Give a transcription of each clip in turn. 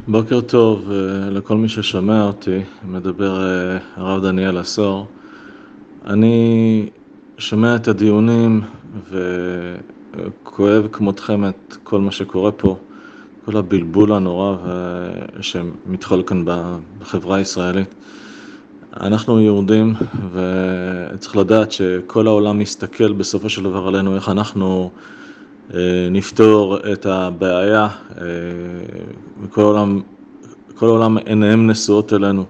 בוקר טוב לכל מי ששומע אותי, מדבר הרב דניאל עשור. אני שומע את הדיונים וכואב כמותכם את כל מה שקורה פה, כל הבלבול הנורא שמתחולל כאן בחברה הישראלית. אנחנו יהודים וצריך לדעת שכל העולם מסתכל בסופו של דבר עלינו, איך אנחנו נפתור את הבעיה, כל העולם עיניהם נשואות אלינו.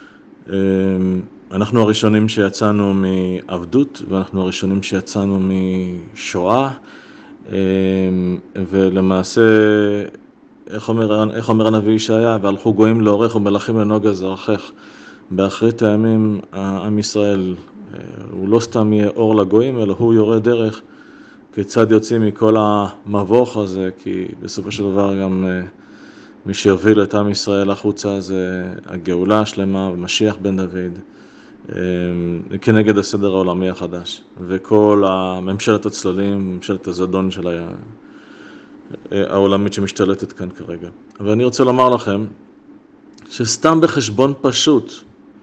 אנחנו הראשונים שיצאנו מעבדות, ואנחנו הראשונים שיצאנו משואה, ולמעשה, איך אומר הנביא ישעיה, והלכו גויים לאורך ומלכים לנגה זרחך. באחרית הימים, עם ישראל, הוא לא סתם יהיה אור לגויים, אלא הוא יורה דרך כיצד יוצאים מכל המבוך הזה, כי בסופו של דבר גם מי שיוביל את עם ישראל החוצה זה הגאולה השלמה ומשיח בן דוד, כנגד הסדר העולמי החדש, וכל ממשלת הצללים, ממשלת הזדון של העולמית שמשתלטת כאן כרגע. ואני רוצה לומר לכם שסתם בחשבון פשוט,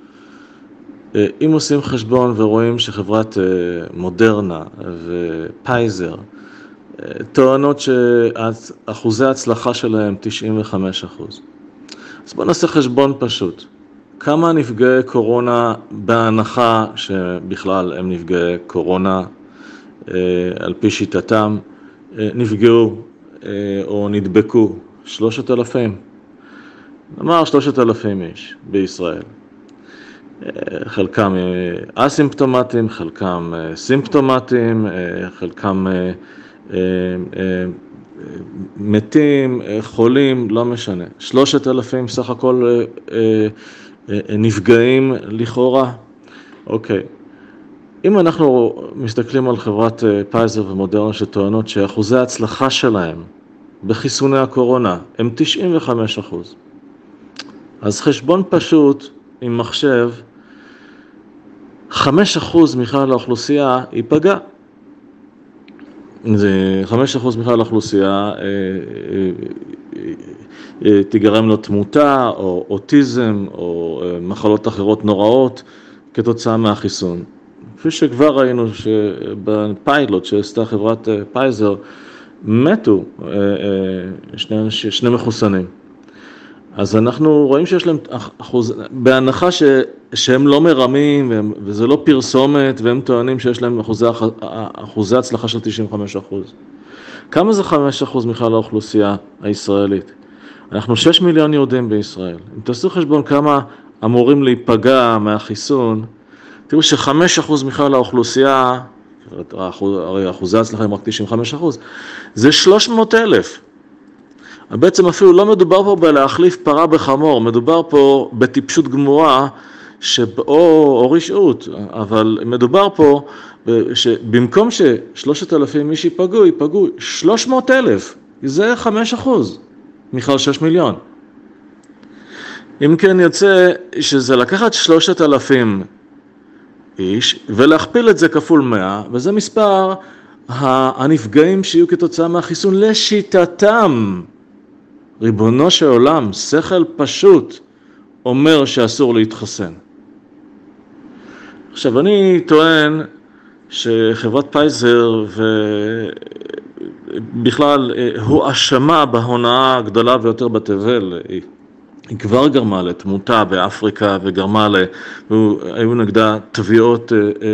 אם עושים חשבון ורואים שחברת מודרנה ופייזר טוענות שאחוזי ההצלחה שלהם 95%. אז בואו נעשה חשבון פשוט. כמה נפגעי קורונה בהנחה שבכלל הם נפגעי קורונה על פי שיטתם נפגעו או נדבקו? 3,000. נאמר 3,000 איש בישראל. חלקם אסימפטומטיים, חלקם סימפטומטיים, חלקם מתים, חולים, לא משנה. 3,000 סך הכל נפגעים לכאורה. אוקיי. אם אנחנו מסתכלים על חברת פייזר ומודרנה שטוענות שאחוזי ההצלחה שלהם בחיסוני הקורונה הם 95%. אז חשבון פשוט עם מחשב, 5% מכלל האוכלוסייה ייפגע. זה 5% מכלל האוכלוסייה תיגרם לו תמותה או אוטיזם או מחלות אחרות נוראות כתוצאה מהחיסון. כפי שכבר ראינו שבפיילוט שעשתה חברת פייזר מתו שני מחוסנים. אז אנחנו רואים שיש להם אחוז, בהנחה שהם לא מרמים וזה לא פרסומת, והם טוענים שיש להם אחוזי הצלחה של 95%. כמה זה 5% מכלל האוכלוסייה הישראלית? אנחנו 6 מיליון יהודים בישראל. אם תעשו חשבון כמה אמורים להיפגע מהחיסון, תראו ש5% מכלל האוכלוסייה, הרי אחוזי הצלחה הם רק 95%, זה 300,000. בעצם אפילו לא מדובר פה בלהחליף פרה בחמור, מדובר פה בטיפשות גמורה או רשעות, אבל מדובר פה שבמקום ש3,000 איש ייפגעו 300,000, זה 5% מכלל 6 מיליון. אם כן יוצא שזה לקחת 3,000 איש ולהכפיל את זה כפול 100, וזה מספר הנפגעים שיהיו כתוצאה מהחיסון לשיטתם. ריבונו של עולם, שכל פשוט אומר שאסור להתחסן. עכשיו אני טוען שחברת פייזר ובכלל הואשמה בהונאה הגדולה ביותר בתבל, היא כבר גרמה לתמותה באפריקה וגרמה היו נגדה תביעות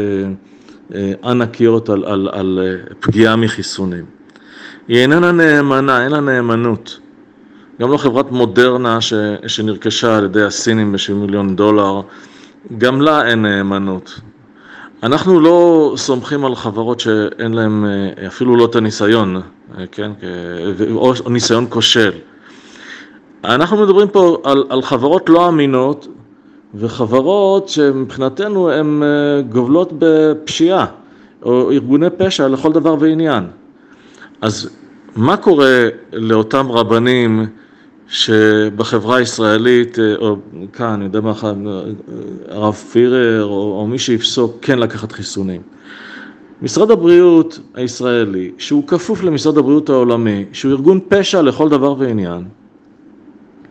ענקיות על פגיעה מחיסונים. היא איננה נאמנה, אין לה נאמנות. גם לא חברת מודרנה שנרכשה על ידי הסינים ב$70 מיליון, גם לה אין נאמנות. אנחנו לא סומכים על חברות שאין להם אפילו לא את הניסיון, כן? או ניסיון כושל. אנחנו מדברים פה על חברות לא אמינות, וחברות שמבחינתנו הן גובלות בפשיעה, או ארגוני פשע לכל דבר ועניין. אז מה קורה לאותם רבנים שבחברה הישראלית, או כאן, אני יודע מה, הרב פירר, או מי שיפסוק כן לקחת חיסונים? משרד הבריאות הישראלי, שהוא כפוף למשרד הבריאות העולמי, שהוא ארגון פשע לכל דבר ועניין,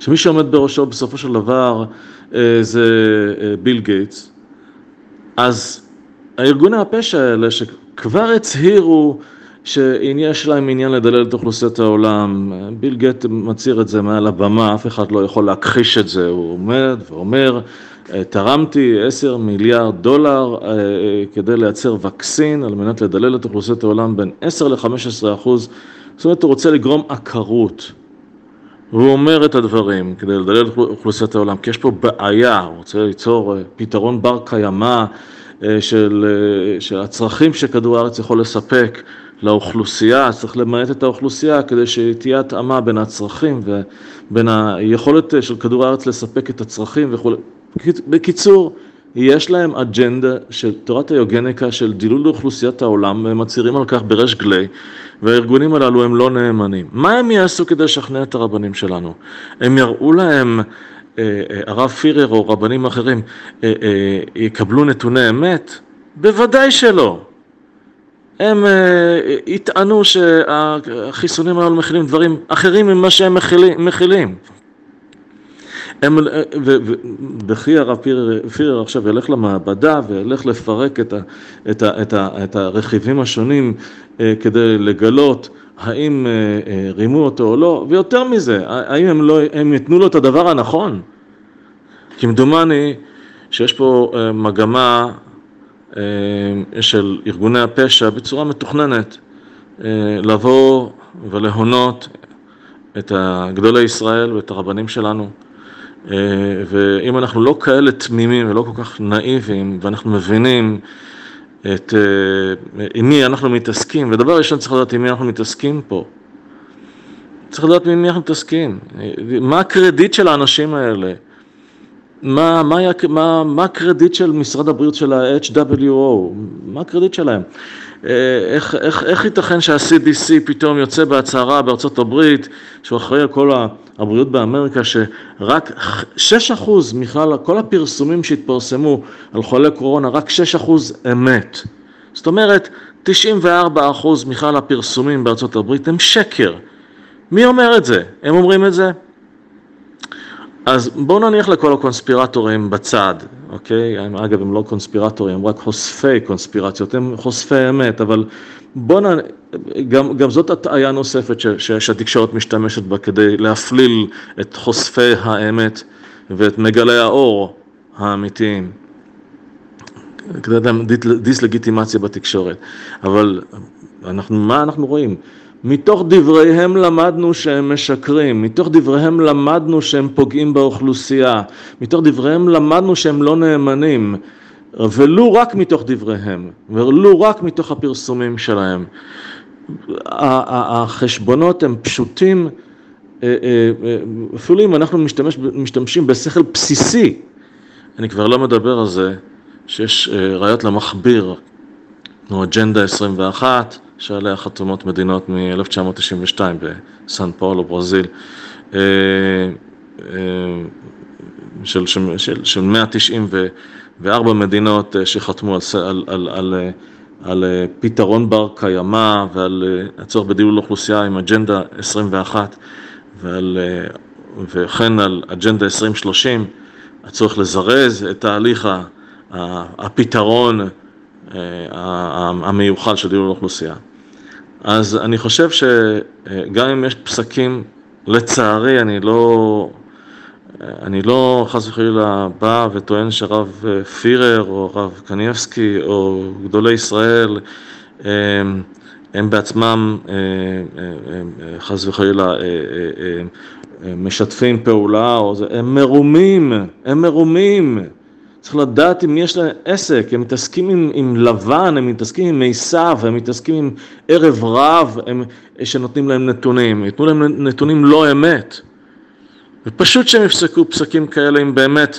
שמי שעומד בראשו בסופו של דבר זה ביל גייטס, אז הארגוני הפשע האלה שכבר הצהירו שיש להם עניין לדלל את אוכלוסיית העולם, ביל גייטס מצהיר את זה מעל הבמה, אף אחד לא יכול להכחיש את זה, הוא עומד ואומר, תרמתי 10 מיליארד דולר כדי לייצר וקסין על מנת לדלל את אוכלוסיית העולם בין 10 ל-15%, זאת אומרת הוא רוצה לגרום עקרות. הוא אומר את הדברים כדי לדלל את אוכלוסיית העולם, כי יש פה בעיה, הוא רוצה ליצור פתרון בר קיימא של הצרכים שכדור הארץ יכול לספק לאוכלוסייה, צריך למעט את האוכלוסייה כדי שתהיה התאמה בין הצרכים ובין היכולת של כדור הארץ לספק את הצרכים וכו'. בקיצור, יש להם אג'נדה של תורת היוגניקה של דילול אוכלוסיית העולם, והם מצהירים על כך בריש גלי, והארגונים הללו הם לא נאמנים. מה הם יעשו כדי לשכנע את הרבנים שלנו? הם יראו להם, הרב פירר או רבנים אחרים, יקבלו נתוני אמת? בוודאי שלא. הם יטענו שהחיסונים הללו מכילים דברים אחרים ממה שהם מכילים. וכי הרב פירר עכשיו ילך למעבדה וילך לפרק את הרכיבים השונים כדי לגלות האם רימו אותו או לא, ויותר מזה, האם הם יתנו לו את הדבר הנכון? כמדומני שיש פה מגמה של ארגוני הפשע בצורה מתוכננת לבוא ולהונות את גדולי ישראל ואת הרבנים שלנו. ואם אנחנו לא כאלה תמימים ולא כל כך נאיבים, ואנחנו מבינים עם מי אנחנו מתעסקים, ודבר ראשון צריך לדעת עם מי אנחנו מתעסקים פה. צריך לדעת עם מי אנחנו מתעסקים. מה הקרדיט של האנשים האלה? מה הקרדיט של משרד הבריאות של ה-HWO? מה הקרדיט שלהם? איך ייתכן שה-CDC פתאום יוצא בהצהרה בארצות הברית, שהוא אחראי על כל הבריאות באמריקה, שרק 6% מכלל כל הפרסומים שהתפרסמו על חולי קורונה, רק 6% אמת. זאת אומרת, 94% מכלל הפרסומים בארצות הברית הם שקר. מי אומר את זה? הם אומרים את זה? אז בואו נניח לכל הקונספירטורים בצד, אוקיי? אגב, הם לא קונספירטורים, הם רק חושפי קונספירציות, הם חושפי אמת, אבל גם זאת הטעיה נוספת שהתקשורת משתמשת בה כדי להפליל את חושפי האמת ואת מגלי האור האמיתיים. כדי להם דיסלגיטימציה בתקשורת. אבל מה אנחנו רואים? מתוך דבריהם למדנו שהם משקרים, מתוך דבריהם למדנו שהם פוגעים באוכלוסייה, מתוך דבריהם למדנו שהם לא נאמנים, ולו רק מתוך דבריהם, ולו רק מתוך הפרסומים שלהם. החשבונות הם פשוטים, אפילו אם אנחנו משתמשים בשכל בסיסי, אני כבר לא מדבר על זה, שיש ראיות למחביר, כמו אג'נדה 21, שעליה חתומות מדינות מ-1992 בסן פאולו, ברזיל, של 194 מדינות שחתמו על פתרון בר קיימא ועל הצורך בדילול אוכלוסייה עם אג'נדה 21 וכן על אג'נדה 2030, הצורך לזרז את תהליך הפתרון המיוחד של דילול אוכלוסייה. אז אני חושב שגם אם יש פסקים, לצערי אני לא חס וחלילה בא וטוען שרב פירר או רב קניבסקי או גדולי ישראל הם בעצמם חס וחלילה משתפים פעולה, הם מרומים. צריך לדעת אם יש להם עסק, הם מתעסקים עם לבן, הם מתעסקים עם מיסב, הם מתעסקים עם ערב רב, שנותנים להם נתונים, יתנו להם נתונים לא אמת. ופשוט שהם יפסקו פסקים כאלה, אם באמת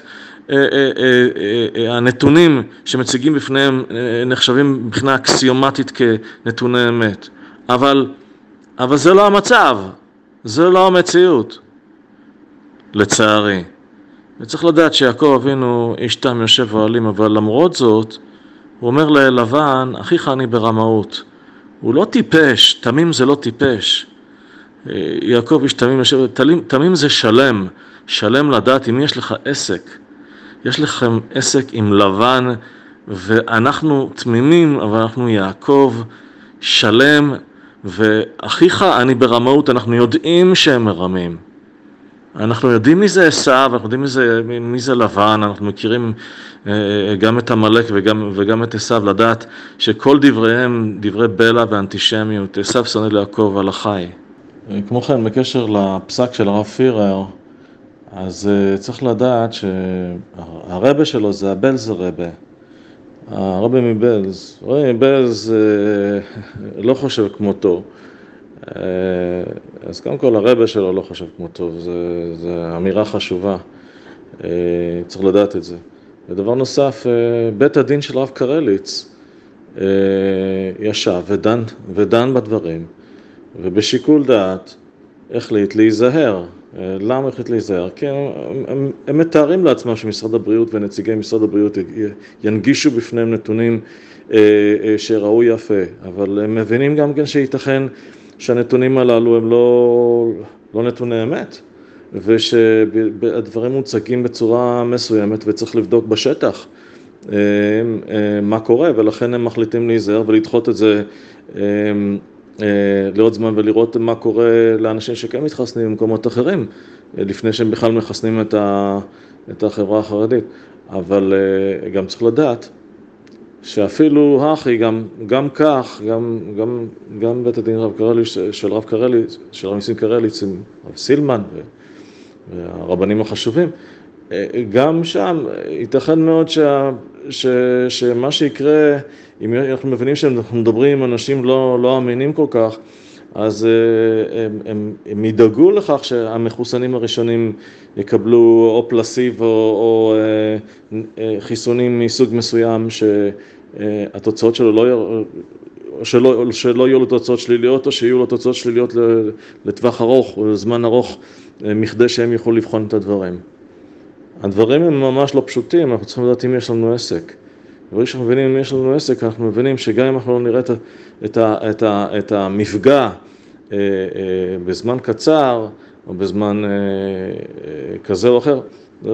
הנתונים שמציגים בפניהם נחשבים מבחינה אקסיומטית כנתוני אמת. אבל זה לא המצב, זה לא המציאות, לצערי. וצריך לדעת שיעקב אבינו איש תם יושב ואוהלים, אבל למרות זאת, הוא אומר ללבן, אחיך אני ברמאות. הוא לא טיפש, תמים זה לא טיפש. יעקב איש תמים יושב, תמים זה שלם, שלם לדעת אם יש לך עסק, יש לכם עסק עם לבן, ואנחנו תמימים, אבל אנחנו יעקב שלם, ואחיך אני ברמאות, אנחנו יודעים שהם מרמים. אנחנו יודעים מי זה עשיו, אנחנו יודעים מי זה לבן, אנחנו מכירים גם את עמלק וגם את עשיו, לדעת שכל דבריהם דברי בלע ואנטישמיות. עשיו שונא ליעקב על החי. כמו כן, בקשר לפסק של הרב פירר, אז צריך לדעת שהרבא שלו זה הבלז רבא. הרבא מבלז, בלז לא חושב כמותו. אז קודם כל הרבא שלו לא חושב כמותו, זו אמירה חשובה, צריך לדעת את זה. ודבר נוסף, בית הדין של רב קרליץ ישב ודן בדברים, ובשיקול דעת החליט להיזהר. למה החליט להיזהר? כי הם מתארים לעצמם שמשרד הבריאות ונציגי משרד הבריאות ינגישו בפניהם נתונים שראו יפה, אבל הם מבינים גם כן שייתכן שהנתונים הללו הם לא נתוני אמת, ושהדברים מוצגים בצורה מסוימת וצריך לבדוק בשטח מה קורה, ולכן הם מחליטים להיזהר ולדחות את זה לעוד זמן ולראות מה קורה לאנשים שכן מתחסנים במקומות אחרים, לפני שהם בכלל מחסנים את החברה החרדית. אבל גם צריך לדעת שאפילו האחי, גם כך, גם בית הדין של רב ניסים קרליץ, עם רב סילמן והרבנים החשובים, גם שם ייתכן מאוד שמה שיקרה, אם אנחנו מבינים שאנחנו מדברים עם אנשים לא אמינים כל כך, אז הם ידאגו לכך שהמחוסנים הראשונים יקבלו או פלסיב או חיסונים מסוג מסוים שהתוצאות שלו שלא יהיו לו תוצאות שליליות, או שיהיו לו תוצאות שליליות לטווח ארוך או לזמן ארוך, מכדי שהם יוכלו לבחון את הדברים. הדברים הם ממש לא פשוטים, אנחנו צריכים לדעת אם יש לנו עסק. וברגע שאנחנו מבינים אם יש לנו עסק, אנחנו מבינים שגם אם אנחנו לא נראה את המפגע בזמן קצר, או בזמן כזה או אחר,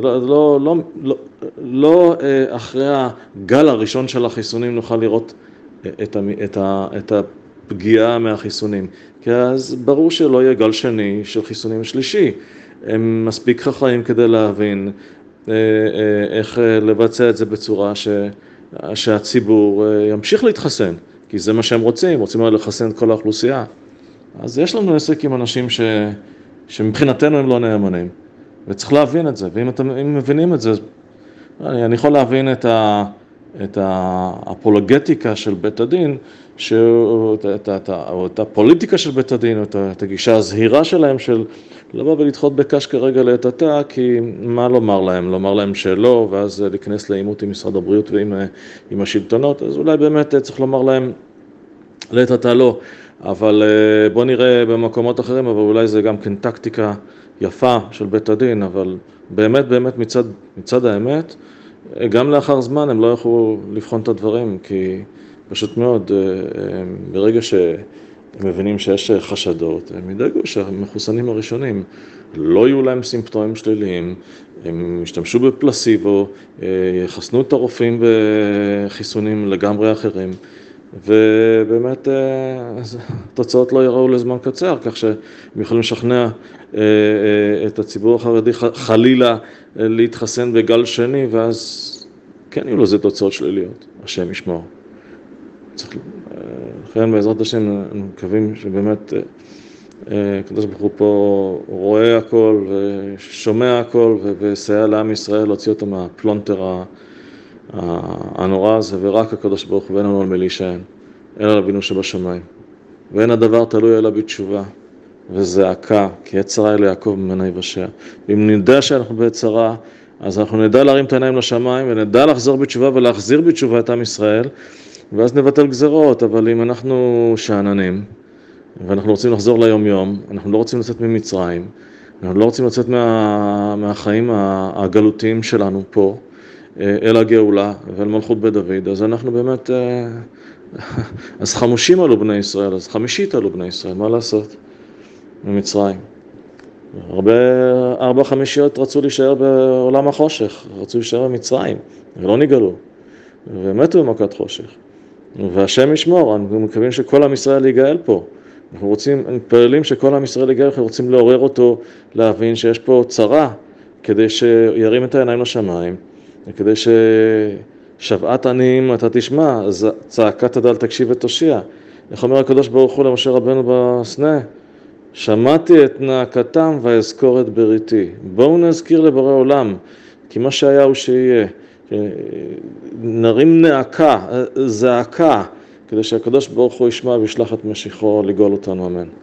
לא אחרי הגל הראשון של החיסונים נוכל לראות את הפגיעה מהחיסונים. כי אז ברור שלא יהיה גל שני של חיסונים שלישי. הם מספיק חכמים כדי להבין איך לבצע את זה בצורה שהציבור ימשיך להתחסן, כי זה מה שהם רוצים לחסן את כל האוכלוסייה. אז יש לנו עסק עם אנשים שמבחינתנו הם לא נאמנים, וצריך להבין את זה, ואם מבינים את זה, אני יכול להבין את האפולוגטיקה של בית הדין, או את הפוליטיקה של בית הדין, או את הגישה הזהירה שלהם של לבוא ולדחות בקש כרגע לעת עתה, כי מה לומר להם? לומר להם שלא, ואז להיכנס לעימות עם משרד הבריאות ועם השלטונות, אז אולי באמת צריך לומר להם לעת עתה לא, אבל בוא נראה במקומות אחרים, אבל אולי זה גם כן טקטיקה יפה של בית הדין, אבל באמת מצד האמת, גם לאחר זמן הם לא יכולו לבחון את הדברים, כי פשוט מאוד, ברגע שהם מבינים שיש חשדות, הם ידאגו שהמחוסנים הראשונים לא יהיו להם סימפטומים שליליים, הם ישתמשו בפלסיבו, יחסנו את הרופאים בחיסונים לגמרי אחרים, ובאמת התוצאות לא יראו לזמן קצר, כך שהם יכולים לשכנע את הציבור החרדי חלילה להתחסן בגל שני, ואז כן יהיו לזה תוצאות שליליות, השם ישמור. לכן בעזרת השם מקווים שבאמת הקדוש ברוך הוא פה רואה הכל ושומע הכל ויסייע לעם ישראל להוציא אותו מהפלונטר הנורא הזה, ורק הקדוש ברוך הוא ואין לנו על מי להישען, אלא רבינו שבשמיים. ואין הדבר תלוי אלא בתשובה וזעקה, כי עת צרה אל יעקב ממנה יבשע. ואם נדע שאנחנו בעת צרה, אז אנחנו נדע להרים את העיניים לשמיים ונדע לחזור בתשובה ולהחזיר בתשובה את עם ישראל, ואז נבטל גזרות. אבל אם אנחנו שאננים ואנחנו רוצים לחזור ליום יום, אנחנו לא רוצים לצאת ממצרים, אנחנו לא רוצים לצאת מהחיים הגלותיים שלנו פה אל הגאולה ואל מלכות בית דוד, אז אנחנו באמת, אז חמושים עלו בני ישראל, אז חמישית עלו בני ישראל, מה לעשות? ממצרים. הרבה 4/5 רצו להישאר בעולם החושך, רצו להישאר במצרים, ולא נגאלו, ומתו במכת חושך. והשם ישמור, אנחנו מקווים שכל עם ישראל ייגאל פה. אנחנו מתפללים שכל עם ישראל ייגאל, אנחנו רוצים לעורר אותו, להבין שיש פה צרה, כדי שירים את העיניים לשמיים, וכדי ששבעת עניים אתה תשמע, צעקת הדל תקשיב ותושיע. איך אומר הקדוש ברוך הוא למשה רבנו בסנה? שמעתי את נאקתם ואזכור את בריתי. בואו נזכיר לבורא עולם, כי מה שהיה הוא שיהיה. נרים נאקה, זעקה, כדי שהקדוש ברוך הוא ישמע וישלח את משיחו לגאול אותנו, אמן.